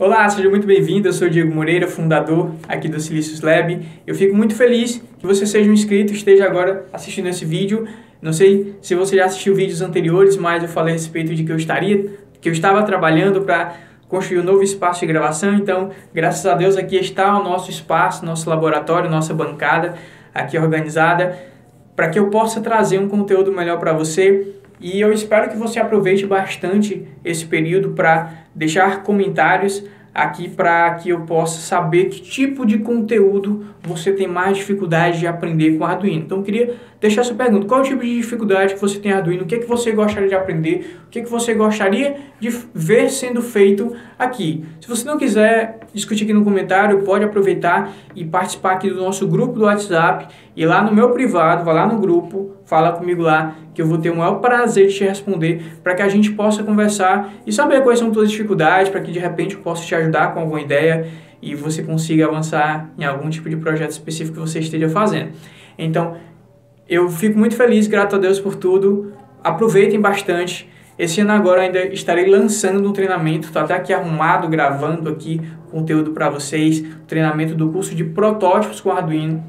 Olá, seja muito bem-vindo. Eu sou o Diego Moreira, fundador aqui do Silicious Lab. Eu fico muito feliz que você seja um inscrito e esteja agora assistindo esse vídeo. Não sei se você já assistiu vídeos anteriores, mas eu falei a respeito de que eu estava trabalhando para construir um novo espaço de gravação. Então, graças a Deus, aqui está o nosso espaço, nosso laboratório, nossa bancada aqui organizada, para que eu possa trazer um conteúdo melhor para você. E eu espero que você aproveite bastante esse período para deixar comentários aqui para que eu possa saber que tipo de conteúdo você tem mais dificuldade de aprender com Arduino. Então eu queria deixar essa pergunta: qual é o tipo de dificuldade que você tem em Arduino? O que é que você gostaria de aprender? O que é que você gostaria de ver sendo feito aqui? Se você não quiser discutir aqui no comentário, pode aproveitar e participar aqui do nosso grupo do WhatsApp, e lá no meu privado, vai lá no grupo, fala comigo lá, que eu vou ter o maior prazer de te responder, para que a gente possa conversar e saber quais são suas dificuldades, para que de repente eu possa te ajudar com alguma ideia e você consiga avançar em algum tipo de projeto específico que você esteja fazendo. Então, eu fico muito feliz, grato a Deus por tudo. Aproveitem bastante. Esse ano agora ainda estarei lançando um treinamento, estou até aqui arrumado, gravando aqui conteúdo para vocês, o treinamento do curso de protótipos com Arduino.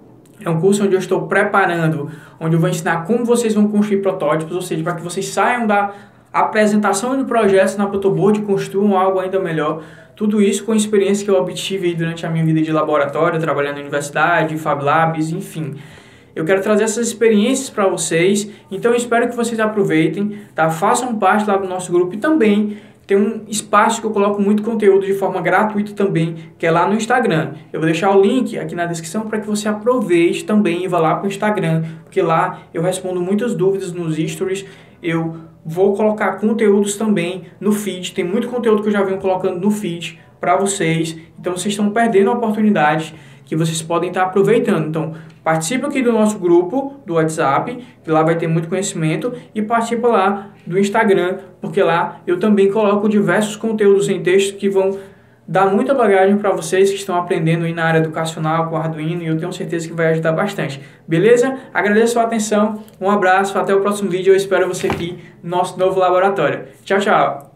É um curso onde eu estou preparando, onde eu vou ensinar como vocês vão construir protótipos, ou seja, para que vocês saiam da apresentação de projetos na protoboard e construam algo ainda melhor. Tudo isso com a experiência que eu obtive durante a minha vida de laboratório, trabalhando na universidade, Fab Labs, enfim. Eu quero trazer essas experiências para vocês, então eu espero que vocês aproveitem, tá? Façam parte lá do nosso grupo e também tem um espaço que eu coloco muito conteúdo de forma gratuita também, que é lá no Instagram. Eu vou deixar o link aqui na descrição para que você aproveite também e vá lá para o Instagram, porque lá eu respondo muitas dúvidas nos stories, eu vou colocar conteúdos também no feed, tem muito conteúdo que eu já venho colocando no feed para vocês, então vocês estão perdendo a oportunidade que vocês podem estar aproveitando. Então, participa aqui do nosso grupo do WhatsApp, que lá vai ter muito conhecimento, e participa lá do Instagram, porque lá eu também coloco diversos conteúdos em texto que vão dar muita bagagem para vocês que estão aprendendo aí na área educacional com Arduino, e eu tenho certeza que vai ajudar bastante. Beleza? Agradeço a sua atenção, um abraço, até o próximo vídeo, eu espero você aqui no nosso novo laboratório. Tchau, tchau!